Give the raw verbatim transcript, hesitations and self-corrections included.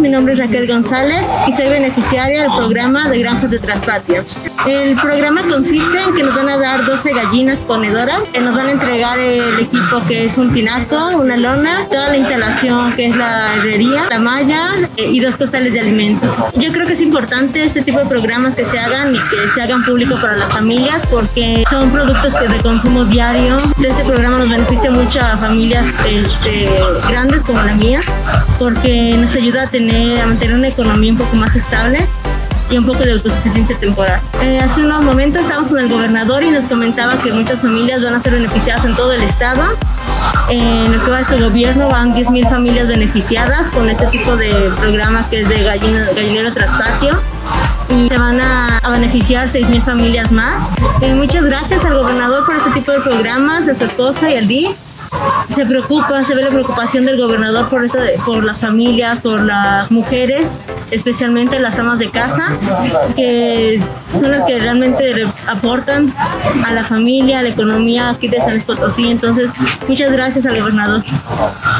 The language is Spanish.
mi nombre es Raquel González y soy beneficiaria del programa de Granjas de Traspatio. El programa consiste en que nos van a dar doce gallinas ponedoras, que nos van a entregar el equipo que es un tinaco, una lona, toda la instalación que es la herrería, la malla eh, y dos costales de alimentos. Yo creo que es importante este tipo de programas que se hagan y que se hagan público para las familias porque son productos que de consumo diario. Este programa nos beneficia mucho a familias este, grandes como la mía, porque nos ayuda a tener, a mantener una economía un poco más estable y un poco de autosuficiencia temporal. Eh, hace unos momentos estábamos con el gobernador y nos comentaba que muchas familias van a ser beneficiadas en todo el estado. En lo que va de su gobierno van diez mil familias beneficiadas con este tipo de programa que es de gallina, gallinero traspatio, y se van a, a beneficiar seis mil familias más. Y muchas gracias al gobernador por este tipo de programas, a su esposa y al D I F. Se preocupa, se ve la preocupación del gobernador por, esta, por las familias, por las mujeres, especialmente las amas de casa, que son las que realmente aportan a la familia, a la economía aquí de San Luis Potosí. Entonces, muchas gracias al gobernador.